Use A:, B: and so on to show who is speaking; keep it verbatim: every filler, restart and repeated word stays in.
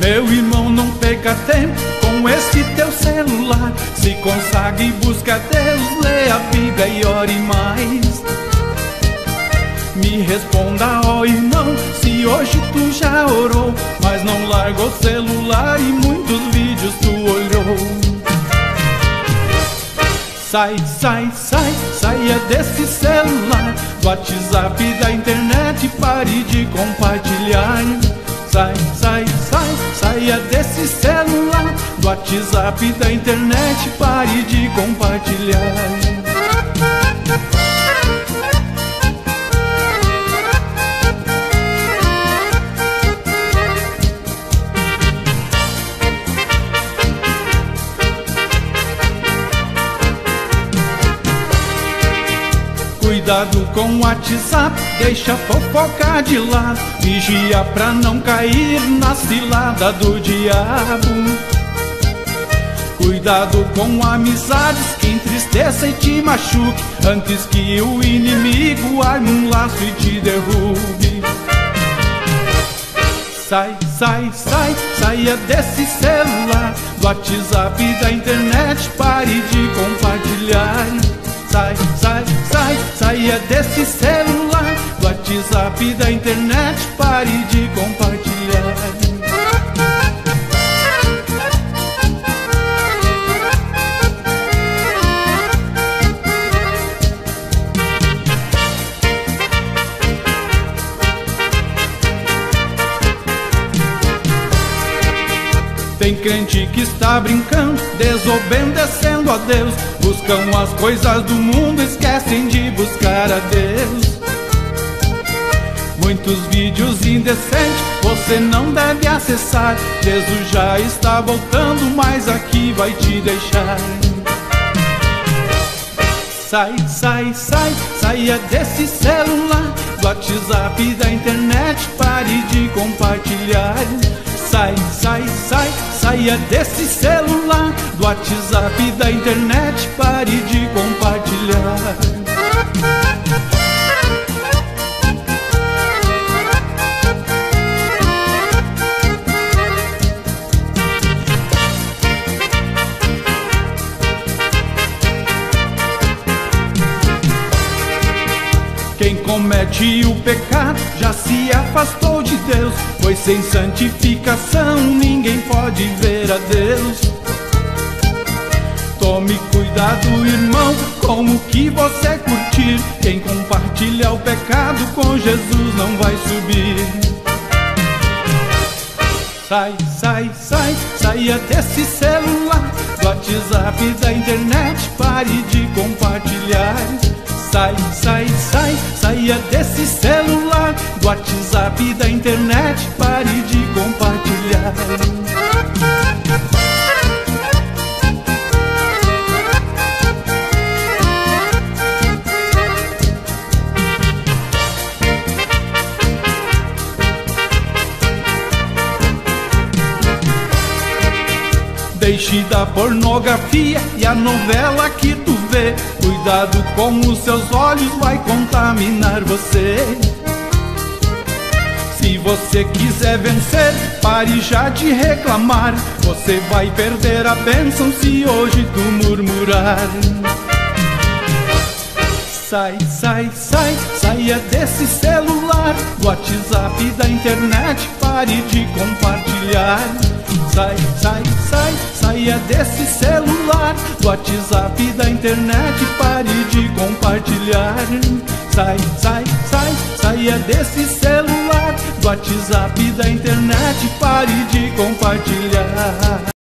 A: Meu irmão, não perca tempo com esse teu celular. Se consagre e busca Deus, lê a Bíblia e ore mais. Me responda, ó irmão, se hoje tu já orou, mas não largou o celular e muitos vídeos tu olhou. Sai, sai, sai, saia desse celular, do WhatsApp e da internet, pare de compartilhar. Sai, sai, sai, saia desse celular, do WhatsApp e da internet, pare de compartilhar. Cuidado com o WhatsApp, deixa fofocar de lado, vigia pra não cair na cilada do diabo. Cuidado com amizades que entristeça e te machuque, antes que o inimigo arme um laço e te derrube. Sai, sai, sai, saia desse celular, do WhatsApp e da internet, pare de compartilhar. Sai, sai, sai, saia desse celular, do WhatsApp e da internet, pare de compartilhar. Tem crente que está brincando, desobedecendo a Deus, buscam as coisas do mundo, esquecem de buscar a Deus. Muitos vídeos indecentes você não deve acessar, Jesus já está voltando, mas aqui vai te deixar. Sai, sai, sai, saia desse celular, do WhatsApp e da internet, pare de compartilhar. Sai, sai, sai, saia desse celular, do WhatsApp e da internet, pare de compartilhar. Quem comete o pecado já se afastou de Deus, pois sem santificação ninguém pode ver a Deus. Tome cuidado, irmão, com o que você curtir. Quem compartilha o pecado com Jesus não vai subir. Sai, sai, sai, saia desse celular, do WhatsApp e da internet, pare de compartilhar. Sai, sai, sai, saia desse celular, do WhatsApp e da internet, pare de compartilhar. Deixe da pornografia e a novela que tu vê. Cuidado com os seus olhos, vai contaminar você. Se você quiser vencer, pare já de reclamar. Você vai perder a bênção se hoje tu murmurar. Sai, sai, sai, saia desse celular, do WhatsApp e da internet, pare de compartilhar. Sai, sai, sai, saia desse celular, do WhatsApp e da internet, pare de compartilhar. Sai, sai, sai, saia desse celular, do WhatsApp e da internet, pare de compartilhar.